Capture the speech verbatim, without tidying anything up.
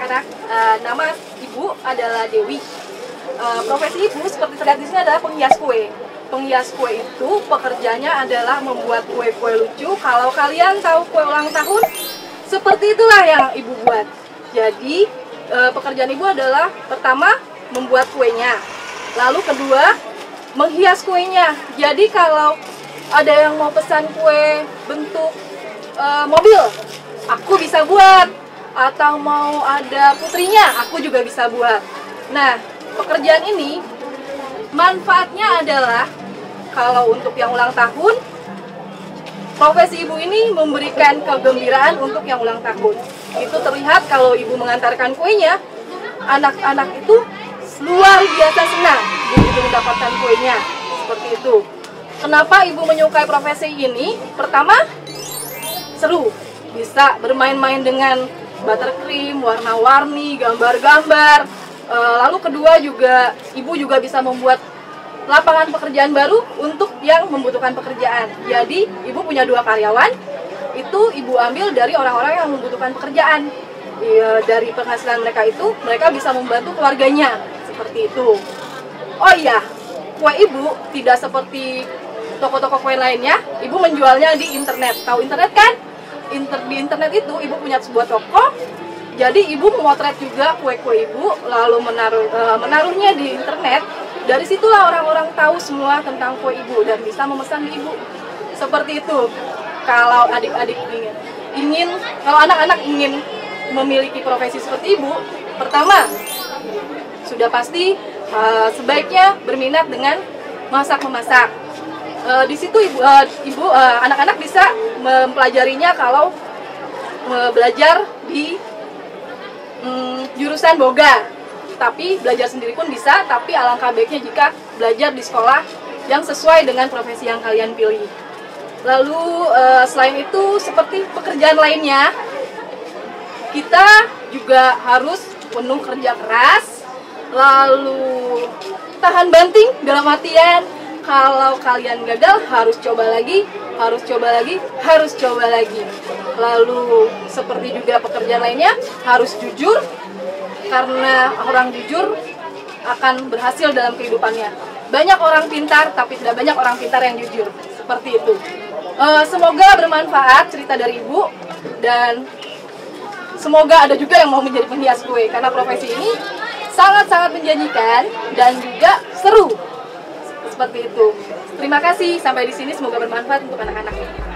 anak-anak. Uh, nama ibu adalah Dewi. Uh, profesi ibu seperti terlihat di sini adalah penghias kue. Penghias kue itu pekerjaannya adalah membuat kue-kue lucu. Kalau kalian tahu kue ulang tahun, seperti itulah yang ibu buat. Jadi uh, pekerjaan ibu adalah pertama membuat kuenya, lalu kedua menghias kuenya. Jadi kalau ada yang mau pesan kue bentuk uh, mobil, aku bisa buat. Atau mau ada putrinya, aku juga bisa buat. Nah, pekerjaan ini manfaatnya adalah kalau untuk yang ulang tahun, profesi ibu ini memberikan kegembiraan untuk yang ulang tahun. Itu terlihat kalau ibu mengantarkan kuenya, anak-anak itu luar biasa senang begitu mendapatkan kuenya. Seperti itu. Kenapa ibu menyukai profesi ini? Pertama, seru. Bisa bermain-main dengan buttercream, warna-warni, gambar-gambar. E, lalu kedua juga, ibu juga bisa membuat lapangan pekerjaan baru untuk yang membutuhkan pekerjaan. Jadi, ibu punya dua karyawan, itu ibu ambil dari orang-orang yang membutuhkan pekerjaan. E, dari penghasilan mereka itu, mereka bisa membantu keluarganya. Seperti itu. Oh iya, kue ibu tidak seperti toko-toko kue lainnya, ibu menjualnya di internet. Tahu internet kan? Inter, di internet itu ibu punya sebuah toko, jadi ibu memotret juga kue-kue ibu, lalu menaruh e, menaruhnya di internet. Dari situlah orang-orang tahu semua tentang kue ibu dan bisa memesan di ibu. Seperti itu. Kalau adik-adik ingin, ingin kalau anak-anak ingin memiliki profesi seperti ibu, pertama sudah pasti e, sebaiknya berminat dengan masak-memasak. Uh, di situ ibu, uh, ibu uh, anak-anak bisa mempelajarinya kalau uh, belajar di um, jurusan boga, tapi belajar sendiri pun bisa. Tapi alangkah baiknya jika belajar di sekolah yang sesuai dengan profesi yang kalian pilih. Lalu uh, selain itu seperti pekerjaan lainnya, kita juga harus penuh kerja keras, lalu tahan banting dalam artian kalau kalian gagal, harus coba lagi, harus coba lagi, harus coba lagi. Lalu, seperti juga pekerjaan lainnya, harus jujur, karena orang jujur akan berhasil dalam kehidupannya. Banyak orang pintar, tapi tidak banyak orang pintar yang jujur. Seperti itu. Uh, semoga bermanfaat cerita dari Ibu, dan semoga ada juga yang mau menjadi penghias kue, karena profesi ini sangat-sangat menjanjikan dan juga seru. Seperti itu. Terima kasih, sampai di sini semoga bermanfaat untuk anak-anak.